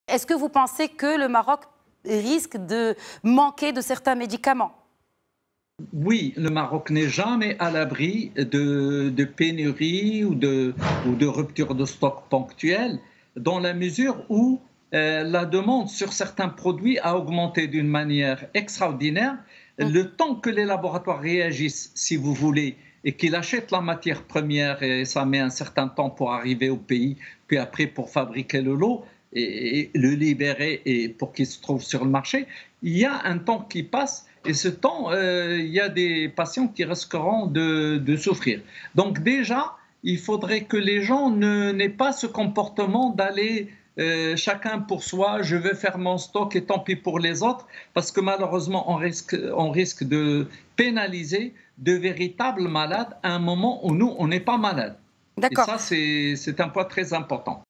est-ce que vous pensez que le Maroc risque de manquer de certains médicaments? Oui, le Maroc n'est jamais à l'abri de pénuries ou de ruptures de stock ponctuelles, dans la mesure où la demande sur certains produits a augmenté d'une manière extraordinaire. Le temps que les laboratoires réagissent, si vous voulez, et qu'ils achètent la matière première, et ça met un certain temps pour arriver au pays, puis après pour fabriquer le lot et le libérer et pour qu'il se trouve sur le marché, il y a un temps qui passe. Et ce temps, il y a des patients qui risqueront de souffrir. Donc déjà, il faudrait que les gens n'aient pas ce comportement d'aller chacun pour soi, je vais faire mon stock et tant pis pour les autres, parce que malheureusement, on risque de pénaliser de véritables malades à un moment où nous, on n'est pas malades. Et D'accord. ça, c'est un point très important.